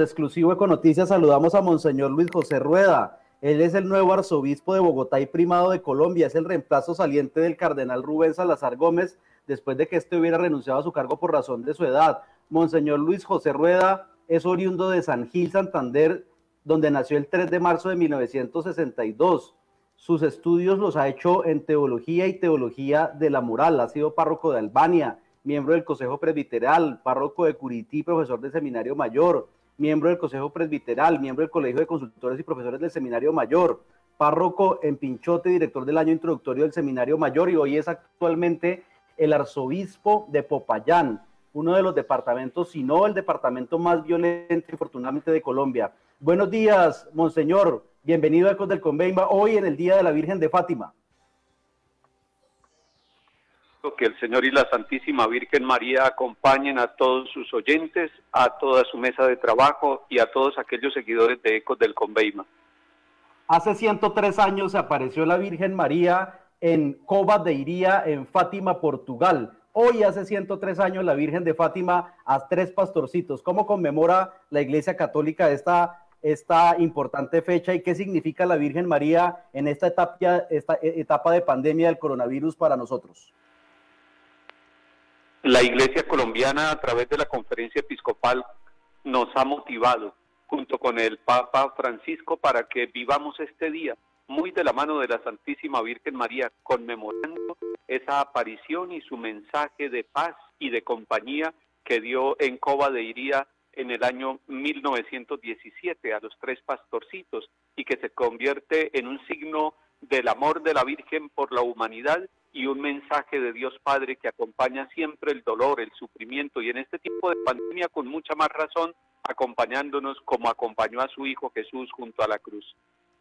Exclusivo Econoticias, saludamos a Monseñor Luis José Rueda. Él es el nuevo arzobispo de Bogotá y primado de Colombia. Es el reemplazo saliente del cardenal Rubén Salazar Gómez, después de que éste hubiera renunciado a su cargo por razón de su edad. Monseñor Luis José Rueda es oriundo de San Gil, Santander, donde nació el 3 de marzo de 1962. Sus estudios los ha hecho en teología y teología de la moral. Ha sido párroco de Albania, miembro del Consejo Presbiteral, párroco de Curití, profesor del Seminario Mayor, miembro del Consejo Presbiteral, miembro del Colegio de Consultores y Profesores del Seminario Mayor, párroco en Pinchote, director del año introductorio del Seminario Mayor, y hoy es actualmente el arzobispo de Popayán, uno de los departamentos, si no el departamento más violento, infortunadamente, de Colombia. Buenos días, monseñor, bienvenido a Ecos del Conveima, hoy en el Día de la Virgen de Fátima. Que el Señor y la Santísima Virgen María acompañen a todos sus oyentes, a toda su mesa de trabajo y a todos aquellos seguidores de Ecos del Conveima. Hace 103 años se apareció la Virgen María en Cova de Iría, en Fátima, Portugal. Hoy, hace 103 años, la Virgen de Fátima a 3 pastorcitos. ¿Cómo conmemora la Iglesia Católica esta importante fecha y qué significa la Virgen María en esta etapa de pandemia del coronavirus para nosotros? La Iglesia colombiana, a través de la Conferencia Episcopal, nos ha motivado, junto con el Papa Francisco, para que vivamos este día muy de la mano de la Santísima Virgen María, conmemorando esa aparición y su mensaje de paz y de compañía que dio en Cova de Iría en el año 1917 a los 3 pastorcitos, y que se convierte en un signo del amor de la Virgen por la humanidad y un mensaje de Dios Padre que acompaña siempre el dolor, el sufrimiento, y en este tipo de pandemia con mucha más razón, acompañándonos como acompañó a su Hijo Jesús junto a la cruz.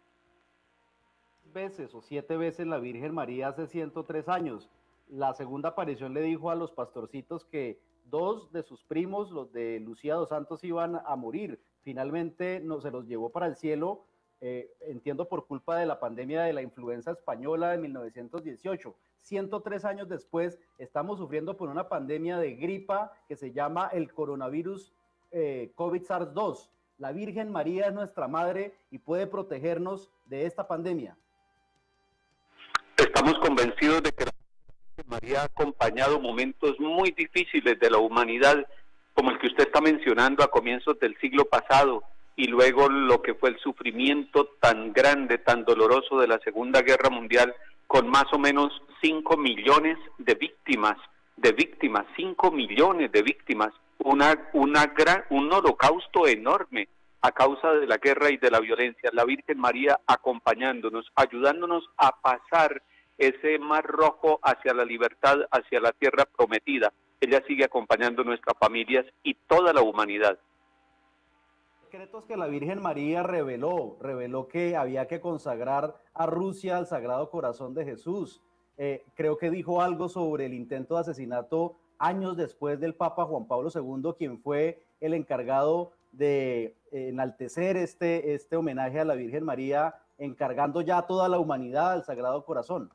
7 veces la Virgen María hace 103 años. La segunda aparición le dijo a los pastorcitos que 2 de sus primos, los de Lucía dos Santos, iban a morir. Finalmente no, se los llevó para el cielo, entiendo por culpa de la pandemia de la influenza española de 1918. 103 años después estamos sufriendo por una pandemia de gripa que se llama el coronavirus COVID-SARS-2. La Virgen María es nuestra madre y puede protegernos de esta pandemia. Estamos convencidos de que la Virgen María ha acompañado momentos muy difíciles de la humanidad, como el que usted está mencionando a comienzos del siglo pasado, y luego lo que fue el sufrimiento tan grande, tan doloroso de la Segunda Guerra Mundial, con más o menos 5 millones de víctimas, 5 millones de víctimas, un holocausto enorme a causa de la guerra y de la violencia. La Virgen María acompañándonos, ayudándonos a pasar ese mar rojo hacia la libertad, hacia la tierra prometida. Ella sigue acompañando nuestras familias y toda la humanidad. Decretos que la Virgen María reveló que había que consagrar a Rusia al Sagrado Corazón de Jesús. Creo que dijo algo sobre el intento de asesinato años después del Papa Juan Pablo II, quien fue el encargado de enaltecer este homenaje a la Virgen María, encargando ya a toda la humanidad al Sagrado Corazón.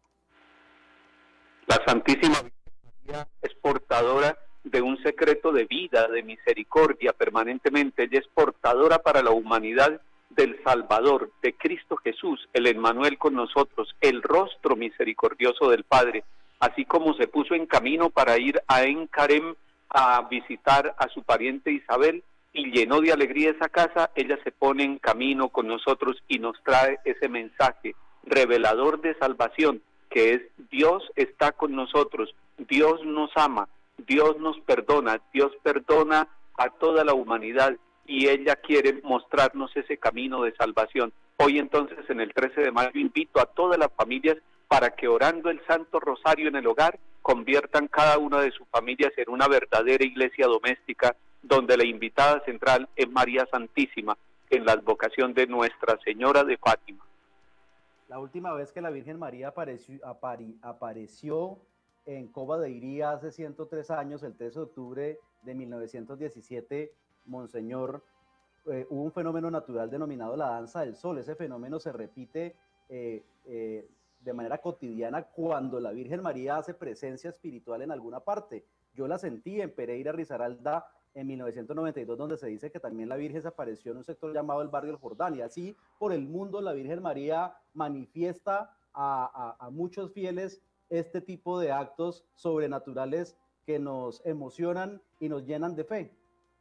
La Santísima Virgen María es portadora de un secreto de vida, de misericordia permanentemente. Ella es portadora para la humanidad del Salvador, de Cristo Jesús, el Emmanuel con nosotros, el rostro misericordioso del Padre, así como se puso en camino para ir a Encarem a visitar a su pariente Isabel y llenó de alegría esa casa. Ella se pone en camino con nosotros y nos trae ese mensaje revelador de salvación, que es: Dios está con nosotros, Dios nos ama, Dios nos perdona, Dios perdona a toda la humanidad y ella quiere mostrarnos ese camino de salvación. Hoy entonces, en el 13 de mayo, invito a todas las familias para que, orando el Santo Rosario en el hogar, conviertan cada una de sus familias en una verdadera iglesia doméstica, donde la invitada central es María Santísima, en la advocación de Nuestra Señora de Fátima. La última vez que la Virgen María apareció en Cova de Iría hace 103 años, el 13 de octubre de 1917, Monseñor, hubo un fenómeno natural denominado la danza del sol. Ese fenómeno se repite de manera cotidiana cuando la Virgen María hace presencia espiritual en alguna parte. Yo la sentí en Pereira, Risaralda, en 1992, donde se dice que también la Virgen se apareció en un sector llamado el barrio El Jordán, y así por el mundo la Virgen María manifiesta a muchos fieles este tipo de actos sobrenaturales que nos emocionan y nos llenan de fe.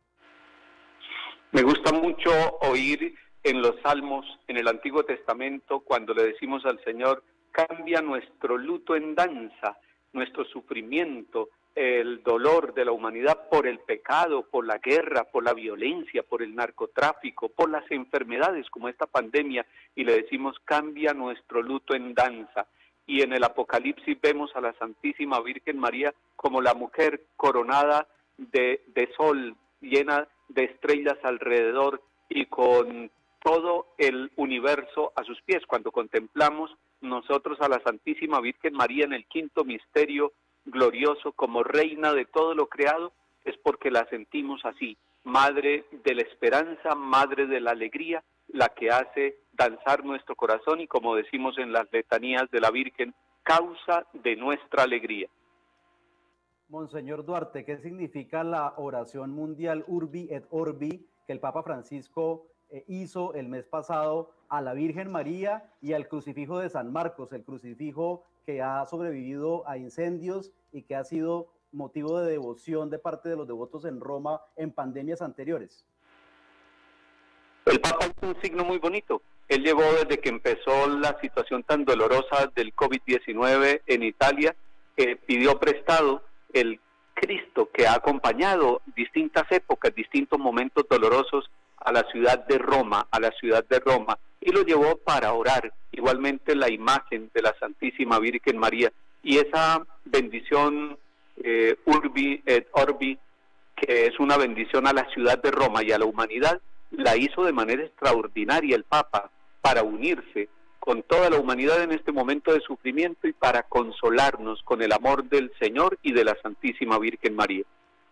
Me gusta mucho oír en los Salmos, en el Antiguo Testamento, cuando le decimos al Señor, cambia nuestro luto en danza, nuestro sufrimiento, el dolor de la humanidad por el pecado, por la guerra, por la violencia, por el narcotráfico, por las enfermedades como esta pandemia, y le decimos, cambia nuestro luto en danza. Y en el Apocalipsis vemos a la Santísima Virgen María como la mujer coronada de sol, llena de estrellas alrededor y con todo el universo a sus pies. Cuando contemplamos nosotros a la Santísima Virgen María en el quinto misterio glorioso como reina de todo lo creado, es porque la sentimos así, madre de la esperanza, madre de la alegría, la que hace danzar nuestro corazón y, como decimos en las letanías de la Virgen, causa de nuestra alegría. Monseñor Duarte, ¿qué significa la oración mundial Urbi et Orbi que el Papa Francisco hizo el mes pasado a la Virgen María y al crucifijo de San Marcos, el crucifijo que ha sobrevivido a incendios y que ha sido motivo de devoción de parte de los devotos en Roma en pandemias anteriores? El Papa hizo un signo muy bonito. Él llevó desde que empezó la situación tan dolorosa del COVID-19 en Italia, pidió prestado el Cristo que ha acompañado distintas épocas, distintos momentos dolorosos a la ciudad de Roma, y lo llevó para orar, igualmente la imagen de la Santísima Virgen María, y esa bendición Urbi et Orbi, que es una bendición a la ciudad de Roma y a la humanidad, la hizo de manera extraordinaria el Papa para unirse con toda la humanidad en este momento de sufrimiento y para consolarnos con el amor del Señor y de la Santísima Virgen María.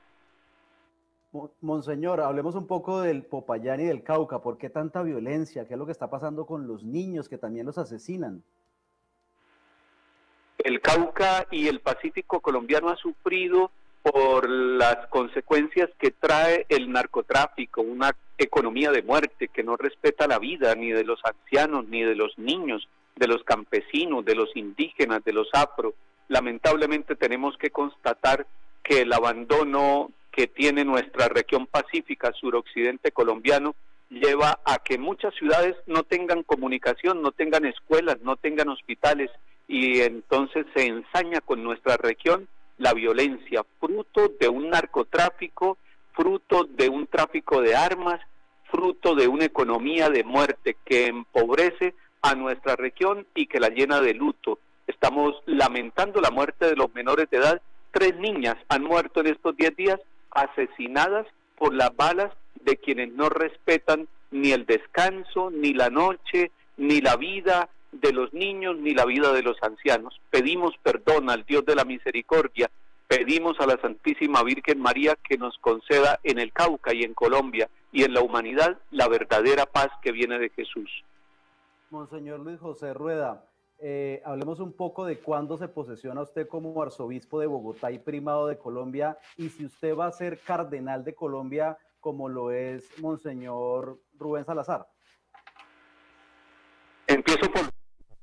Monseñor, hablemos un poco del Popayán y del Cauca. ¿Por qué tanta violencia? ¿Qué es lo que está pasando con los niños que también los asesinan? El Cauca y el Pacífico colombiano ha sufrido por las consecuencias que trae el narcotráfico, una economía de muerte que no respeta la vida ni de los ancianos, ni de los niños, de los campesinos, de los indígenas, de los afro. Lamentablemente tenemos que constatar que el abandono que tiene nuestra región pacífica, suroccidente colombiano, lleva a que muchas ciudades no tengan comunicación, no tengan escuelas, no tengan hospitales, y entonces se ensaña con nuestra región la violencia, fruto de un narcotráfico, fruto de un tráfico de armas, fruto de una economía de muerte que empobrece a nuestra región y que la llena de luto. Estamos lamentando la muerte de los menores de edad. 3 niñas han muerto en estos 10 días asesinadas por las balas de quienes no respetan ni el descanso, ni la noche, ni la vida de los niños, ni la vida de los ancianos. Pedimos perdón al Dios de la misericordia, pedimos a la Santísima Virgen María que nos conceda en el Cauca y en Colombia y en la humanidad la verdadera paz que viene de Jesús. Monseñor Luis José Rueda, hablemos un poco de cuándo se posesiona usted como arzobispo de Bogotá y primado de Colombia, y si usted va a ser cardenal de Colombia como lo es Monseñor Rubén Salazar. Empiezo por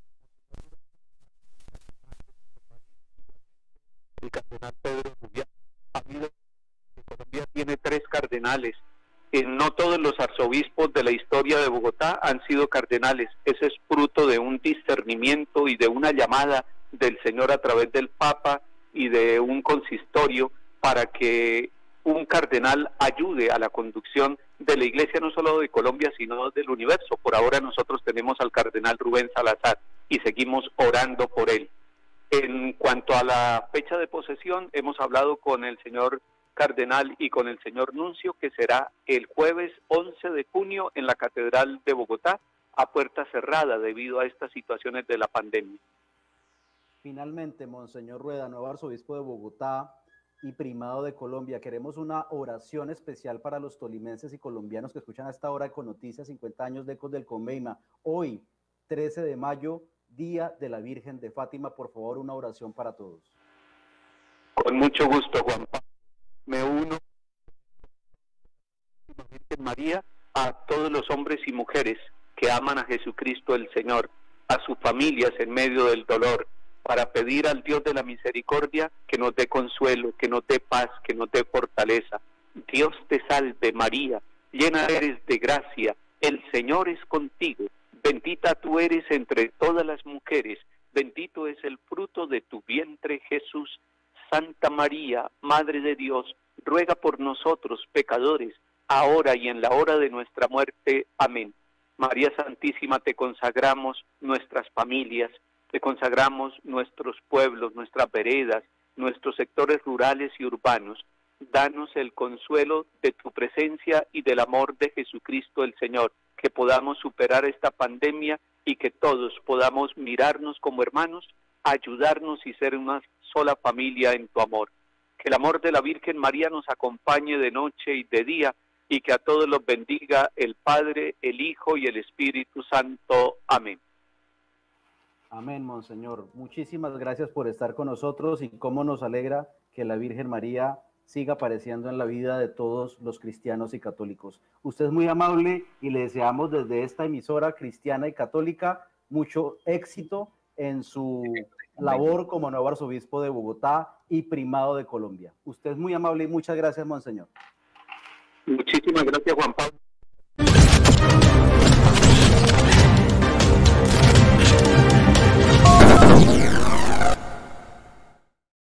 el cardenal Pedro Rubial. Colombia tiene 3 cardenales. No todos los arzobispos de la historia de Bogotá han sido cardenales. Ese es fruto de un discernimiento y de una llamada del Señor a través del Papa y de un consistorio para que un cardenal ayude a la conducción de la Iglesia, no solo de Colombia, sino del universo. Por ahora nosotros tenemos al cardenal Rubén Salazar y seguimos orando por él. En cuanto a la fecha de posesión, hemos hablado con el señor cardenal y con el señor nuncio, que será el jueves 11 de junio en la Catedral de Bogotá, a puerta cerrada debido a estas situaciones de la pandemia. Finalmente, Monseñor Rueda, nuevo arzobispo de Bogotá y primado de Colombia, queremos una oración especial para los tolimenses y colombianos que escuchan a esta hora con Noticias 50 años de Ecos del Conveima. Hoy, 13 de mayo, Día de la Virgen de Fátima. Por favor, una oración para todos. Con mucho gusto, Juan Pablo. Me uno María a todos los hombres y mujeres que aman a Jesucristo el Señor, a sus familias en medio del dolor, para pedir al Dios de la misericordia que nos dé consuelo, que nos dé paz, que nos dé fortaleza. Dios te salve María, llena eres de gracia, el Señor es contigo, bendita tú eres entre todas las mujeres, bendito es el fruto de tu vientre Jesús. Santa María, Madre de Dios, ruega por nosotros pecadores, ahora y en la hora de nuestra muerte. Amén. María Santísima, te consagramos nuestras familias, te consagramos nuestros pueblos, nuestras veredas, nuestros sectores rurales y urbanos. Danos el consuelo de tu presencia y del amor de Jesucristo el Señor, que podamos superar esta pandemia y que todos podamos mirarnos como hermanos, ayudarnos y ser una sola familia en tu amor. Que el amor de la Virgen María nos acompañe de noche y de día, y que a todos los bendiga el Padre, el Hijo y el Espíritu Santo. Amén. Amén, Monseñor. Muchísimas gracias por estar con nosotros, y cómo nos alegra que la Virgen María siga apareciendo en la vida de todos los cristianos y católicos. Usted es muy amable y le deseamos desde esta emisora cristiana y católica mucho éxito en su labor como nuevo arzobispo de Bogotá y primado de Colombia. Usted es muy amable y muchas gracias, Monseñor. Muchísimas gracias, Juan Pablo.